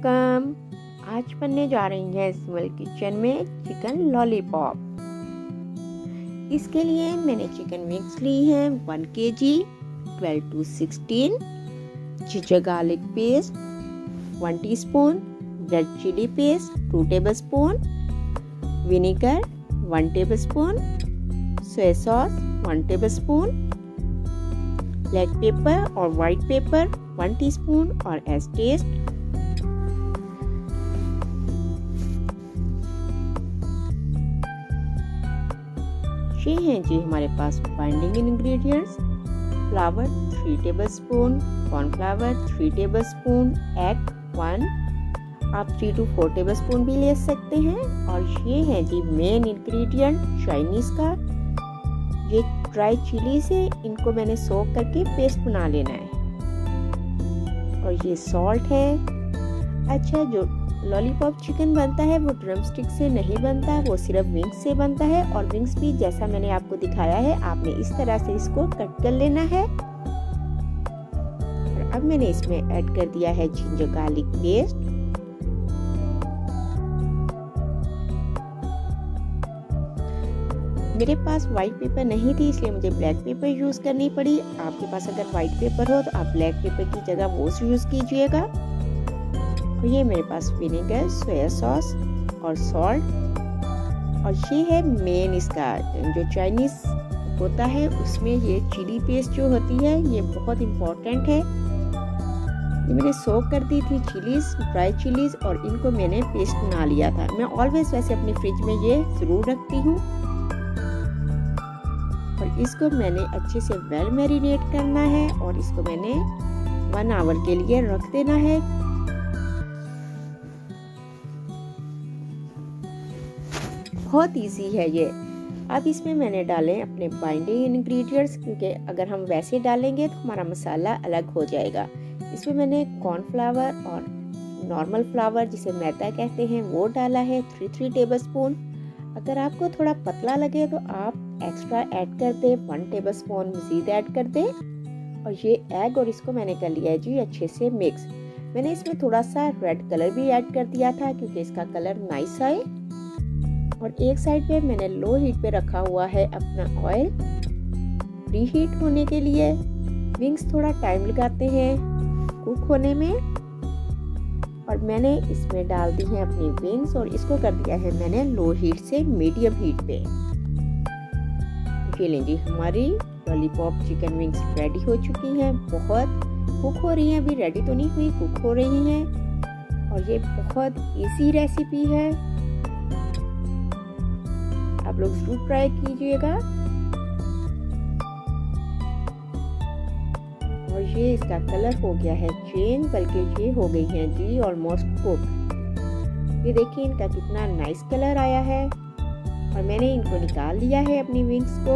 Welcome. आज बनने जा रही है सिमल किचन में चिकन लॉलीपॉप। इसके लिए मैंने चिकन विंग्स ली हैं 1 kg, 12 to 16, ginger garlic paste 1 teaspoon, red chilli paste 2 tablespoon, vinegar 1 tablespoon, soya sauce 1 tablespoon, black pepper और व्हाइट पेपर 1 टीस्पून और एज टेस्ट। ये हैं जी हमारे पास binding ingredients. Flour 3 tablespoon, cornflour 3 tablespoon, egg 1, आप 3 to 4 tablespoon भी ले सकते हैं। और ये है जी मेन इंग्रेडिएंट चाइनीज का, ये ड्राई चिली से इनको मैंने सोक करके पेस्ट बना लेना है। और ये सॉल्ट है। अच्छा, जो लॉलीपॉप चिकन बनता है वो ड्रम स्टिक से नहीं बनता, वो सिर्फ विंग्स से बनता है। और विंग्स भी जैसा मैंने आपको दिखाया है, आपने इस तरह से इसको कट कर लेना है। और अब मैंने इसमें ऐड कर दिया है जिंजर गार्लिक पेस्ट। मेरे पास व्हाइट पेपर नहीं थी, इसलिए मुझे ब्लैक पेपर यूज करनी पड़ी। आपके पास अगर व्हाइट पेपर हो तो आप ब्लैक पेपर की जगह वो यूज कीजिएगा। और ये मेरे पास विनेगर, सोया सॉस और सॉल्ट। और ये है मेन इसका जो चाइनीज होता है, उसमें ये चिली पेस्ट जो होती है ये बहुत इम्पोर्टेंट है। ये मैंने सोक कर दी थी चिलीज, ड्राई चिलीज, और इनको मैंने पेस्ट बना लिया था। मैं ऑलवेज वैसे अपनी फ्रिज में ये जरूर रखती हूँ। और इसको मैंने अच्छे से वेल मैरिनेट करना है और इसको मैंने 1 आवर के लिए रख देना है। बहुत इजी है ये। अब इसमें मैंने डाले अपने बाइंडिंग इंग्रेडिएंट्स, क्योंकि अगर हम वैसे डालेंगे तो हमारा मसाला अलग हो जाएगा। इसमें मैंने कॉर्नफ्लावर और नॉर्मल फ्लावर जिसे मैदा कहते हैं वो डाला है 3 टेबलस्पून। अगर आपको थोड़ा पतला लगे तो आप एक्स्ट्रा ऐड कर दे, 1 टेबलस्पून मज़ीद ऐड कर दे। और ये एग, और इसको मैंने कर लिया है जी अच्छे से मिक्स। मैंने इसमें थोड़ा सा रेड कलर भी ऐड कर दिया था क्योंकि इसका कलर नाइस आए। और एक साइड पे मैंने लो हीट पे रखा हुआ है अपना ऑयल प्री हीट होने के लिए। विंग्स थोड़ा टाइम लगाते हैं कुक होने में। और मैंने इसमें डाल दी है अपनी विंग्स और इसको कर दिया है मैंने लो हीट से मीडियम हीट पे। ये लीजिए हमारी लॉलीपॉप चिकन विंग्स रेडी हो चुकी हैं। बहुत कुक हो रही हैं, अभी रेडी तो नहीं हुई, कुक हो रही हैं। और ये बहुत इजी रेसिपी है, आप लोग जरूर ट्राई कीजिएगा। और ये इसका कलर हो गया है चेंज, बल्कि ये हो गई है जी ऑलमोस्ट कुक। ये देखिए इनका कितना नाइस कलर आया है। और मैंने इनको निकाल लिया है अपनी विंग्स को।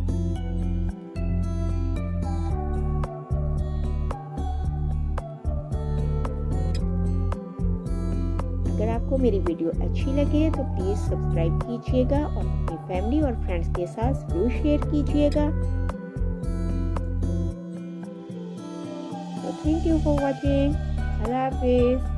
अगर आपको मेरी वीडियो अच्छी लगे तो प्लीज सब्सक्राइब कीजिएगा और अपनी फैमिली और फ्रेंड्स के साथ जरूर शेयर कीजिएगा। Thank you for watching. अल्लाह हाफिज।